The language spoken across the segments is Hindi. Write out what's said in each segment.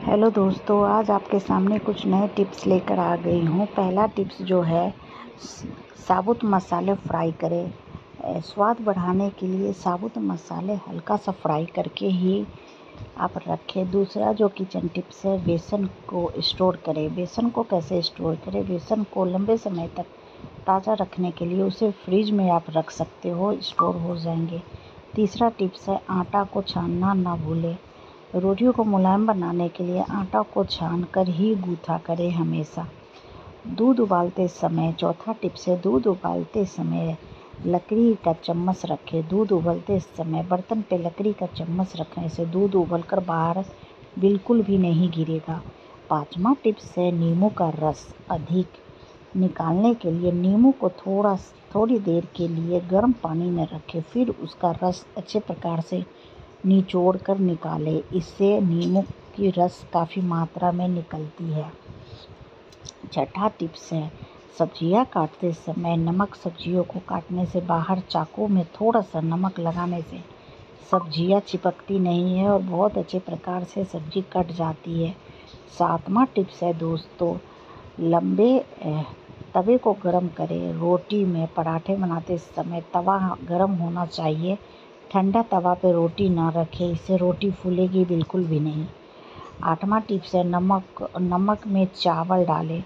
हेलो दोस्तों, आज आपके सामने कुछ नए टिप्स लेकर आ गई हूँ। पहला टिप्स जो है साबुत मसाले फ्राई करें। स्वाद बढ़ाने के लिए साबुत मसाले हल्का सा फ्राई करके ही आप रखें। दूसरा जो किचन टिप्स है, बेसन को स्टोर करें। बेसन को कैसे स्टोर करें? बेसन को लंबे समय तक ताज़ा रखने के लिए उसे फ्रिज में आप रख सकते हो, स्टोर हो जाएंगे। तीसरा टिप्स है आटा को छानना ना भूलें। रोटियों को मुलायम बनाने के लिए आटा को छानकर ही गूथा करें हमेशा। दूध उबालते समय, चौथा टिप्स है दूध उबालते समय लकड़ी का चम्मच रखें। दूध उबलते समय बर्तन पे लकड़ी का चम्मच रखने से दूध उबलकर बाहर बिल्कुल भी नहीं गिरेगा। पांचवा टिप्स है नींबू का रस अधिक निकालने के लिए नींबू को थोड़ी देर के लिए गर्म पानी में रखें, फिर उसका रस अच्छे प्रकार से निचोड़ कर निकालें। इससे नींबू की रस काफ़ी मात्रा में निकलती है। छठा टिप्स है सब्जियां काटते समय नमक। सब्जियों को काटने से बाहर चाकू में थोड़ा सा नमक लगाने से सब्जियां चिपकती नहीं है और बहुत अच्छे प्रकार से सब्जी कट जाती है। सातवां टिप्स है दोस्तों, लंबे तवे को गरम करें। रोटी में पराठे बनाते समय तवा गरम होना चाहिए। ठंडा तवा पे रोटी ना रखें, इससे रोटी फूलेगी बिल्कुल भी नहीं। आठवां टिप्स है नमक में चावल डालें।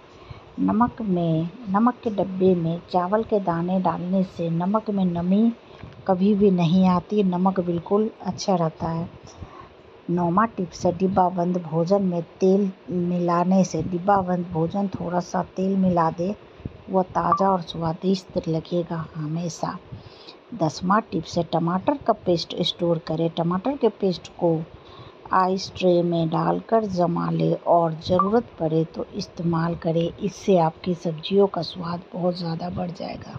नमक के डब्बे में चावल के दाने डालने से नमक में नमी कभी भी नहीं आती, नमक बिल्कुल अच्छा रहता है। नौवां टिप्स है डिब्बा बंद भोजन में तेल मिलाने से। डिब्बा बंद भोजन थोड़ा सा तेल मिला दे, वह ताज़ा और स्वादिष्ट लगेगा हमेशा। 10वां टिप्स है टमाटर का पेस्ट स्टोर करें। टमाटर के पेस्ट को आइस ट्रे में डालकर जमा लें और ज़रूरत पड़े तो इस्तेमाल करें। इससे आपकी सब्जियों का स्वाद बहुत ज़्यादा बढ़ जाएगा।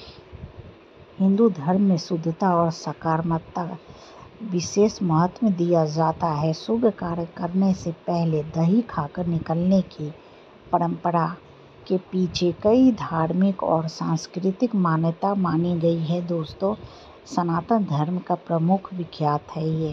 हिंदू धर्म में शुद्धता और सकारात्मकता विशेष महत्व दिया जाता है। शुभ कार्य करने से पहले दही खाकर निकलने की परंपरा के पीछे कई धार्मिक और सांस्कृतिक मान्यता मानी गई है। दोस्तों, सनातन धर्म का प्रमुख विख्यात है ये।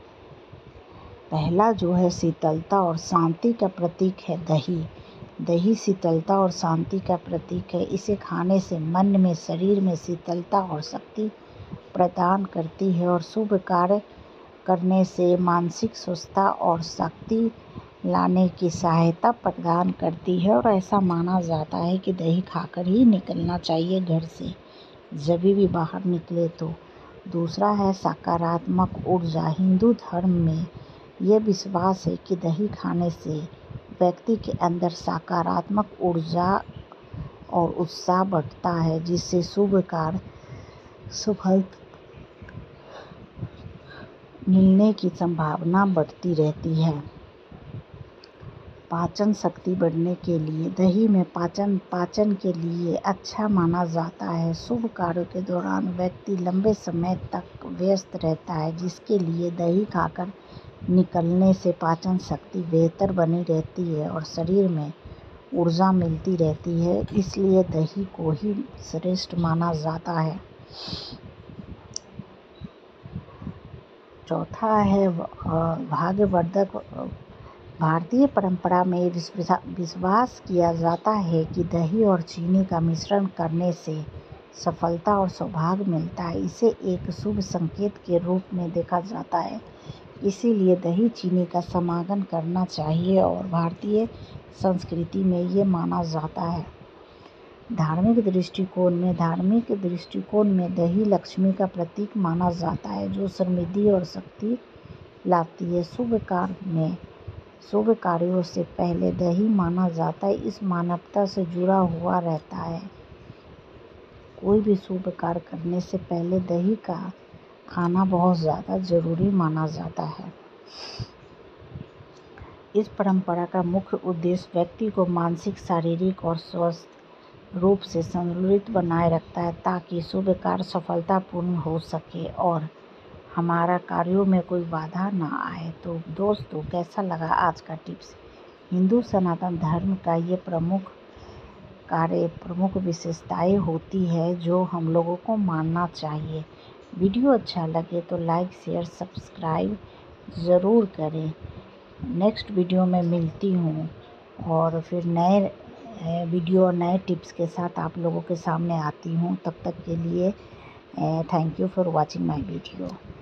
पहला जो है शीतलता और शांति का प्रतीक है दही। दही शीतलता और शांति का प्रतीक है। इसे खाने से मन में, शरीर में शीतलता और शक्ति प्रदान करती है और शुभ कार्य करने से मानसिक स्वस्थता और शक्ति लाने की सहायता प्रदान करती है। और ऐसा माना जाता है कि दही खाकर ही निकलना चाहिए घर से, जब भी बाहर निकले तो। दूसरा है सकारात्मक ऊर्जा। हिंदू धर्म में यह विश्वास है कि दही खाने से व्यक्ति के अंदर सकारात्मक ऊर्जा और उत्साह बढ़ता है, जिससे शुभ कार्य सफल मिलने की संभावना बढ़ती रहती है। पाचन शक्ति बढ़ने के लिए दही में पाचन के लिए अच्छा माना जाता है। शुभ कार्यों के दौरान व्यक्ति लंबे समय तक व्यस्त रहता है, जिसके लिए दही खाकर निकलने से पाचन शक्ति बेहतर बनी रहती है और शरीर में ऊर्जा मिलती रहती है। इसलिए दही को ही श्रेष्ठ माना जाता है। चौथा है भाग्यवर्धक। भारतीय परंपरा में विश्वास किया जाता है कि दही और चीनी का मिश्रण करने से सफलता और सौभाग्य मिलता है। इसे एक शुभ संकेत के रूप में देखा जाता है, इसीलिए दही चीनी का समागम करना चाहिए और भारतीय संस्कृति में ये माना जाता है। धार्मिक दृष्टिकोण में दही लक्ष्मी का प्रतीक माना जाता है, जो समृद्धि और शक्ति लाती है। शुभ कार्यों से पहले दही माना जाता है, इस मानवता से जुड़ा हुआ रहता है। कोई भी शुभ कार्य करने से पहले दही का खाना बहुत ज़्यादा जरूरी माना जाता है। इस परंपरा का मुख्य उद्देश्य व्यक्ति को मानसिक, शारीरिक और स्वस्थ रूप से संतुलित बनाए रखता है, ताकि शुभ कार्य सफलतापूर्ण हो सके और हमारा कार्यों में कोई बाधा ना आए। तो दोस्तों, कैसा लगा आज का टिप्स? हिंदू सनातन धर्म का ये प्रमुख विशेषताएं होती है जो हम लोगों को मानना चाहिए। वीडियो अच्छा लगे तो लाइक, शेयर, सब्सक्राइब ज़रूर करें। नेक्स्ट वीडियो में मिलती हूँ और फिर नए वीडियो और नए टिप्स के साथ आप लोगों के सामने आती हूँ। तब तक के लिए thank you for watching my video.